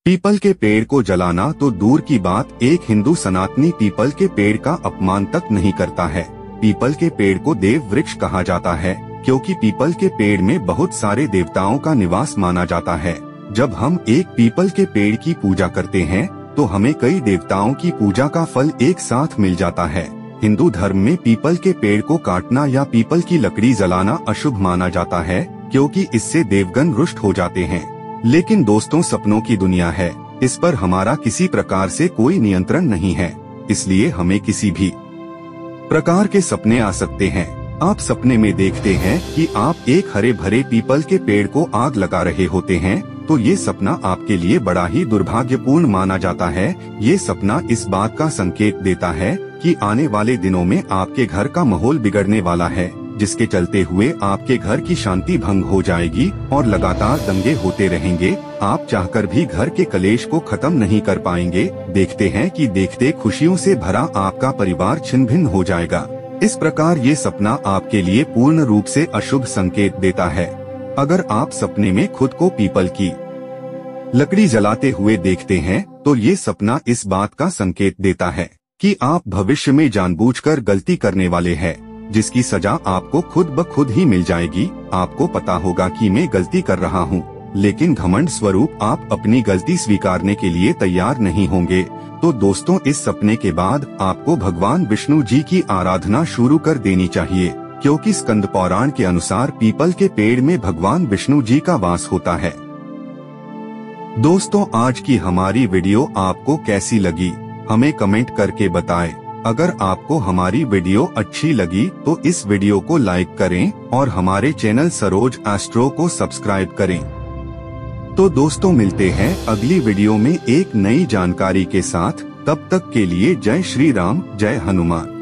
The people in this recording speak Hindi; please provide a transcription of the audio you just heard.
पीपल के पेड़ को जलाना तो दूर की बात, एक हिंदू सनातनी पीपल के पेड़ का अपमान तक नहीं करता है। पीपल के पेड़ को देव वृक्ष कहा जाता है क्योंकि पीपल के पेड़ में बहुत सारे देवताओं का निवास माना जाता है। जब हम एक पीपल के पेड़ की पूजा करते हैं तो हमें कई देवताओं की पूजा का फल एक साथ मिल जाता है। हिंदू धर्म में पीपल के पेड़ को काटना या पीपल की लकड़ी जलाना अशुभ माना जाता है क्योंकि इससे देवगण रुष्ट हो जाते हैं। लेकिन दोस्तों, सपनों की दुनिया है, इस पर हमारा किसी प्रकार से कोई नियंत्रण नहीं है, इसलिए हमें किसी भी प्रकार के सपने आ सकते हैं। आप सपने में देखते हैं कि आप एक हरे भरे पीपल के पेड़ को आग लगा रहे होते हैं तो ये सपना आपके लिए बड़ा ही दुर्भाग्यपूर्ण माना जाता है। ये सपना इस बात का संकेत देता है कि आने वाले दिनों में आपके घर का माहौल बिगड़ने वाला है, जिसके चलते हुए आपके घर की शांति भंग हो जाएगी और लगातार दंगे होते रहेंगे। आप चाहकर भी घर के कलेश को खत्म नहीं कर पाएंगे। देखते हैं कि देखते खुशियों से भरा आपका परिवार छिन्न भिन्न हो जाएगा। इस प्रकार ये सपना आपके लिए पूर्ण रूप से अशुभ संकेत देता है। अगर आप सपने में खुद को पीपल की लकड़ी जलाते हुए देखते हैं तो ये सपना इस बात का संकेत देता है कि आप भविष्य में जानबूझकर गलती करने वाले हैं, जिसकी सजा आपको खुद ब खुद ही मिल जाएगी। आपको पता होगा कि मैं गलती कर रहा हूँ, लेकिन घमंड स्वरूप आप अपनी गलती स्वीकारने के लिए तैयार नहीं होंगे। तो दोस्तों, इस सपने के बाद आपको भगवान विष्णु जी की आराधना शुरू कर देनी चाहिए, क्योंकि स्कंद पुराण के अनुसार पीपल के पेड़ में भगवान विष्णु जी का वास होता है। दोस्तों, आज की हमारी वीडियो आपको कैसी लगी, हमें कमेंट करके बताएं। अगर आपको हमारी वीडियो अच्छी लगी तो इस वीडियो को लाइक करें और हमारे चैनल सरोज एस्ट्रो को सब्सक्राइब करें। तो दोस्तों, मिलते हैं अगली वीडियो में एक नई जानकारी के साथ। तब तक के लिए जय श्री राम, जय हनुमान।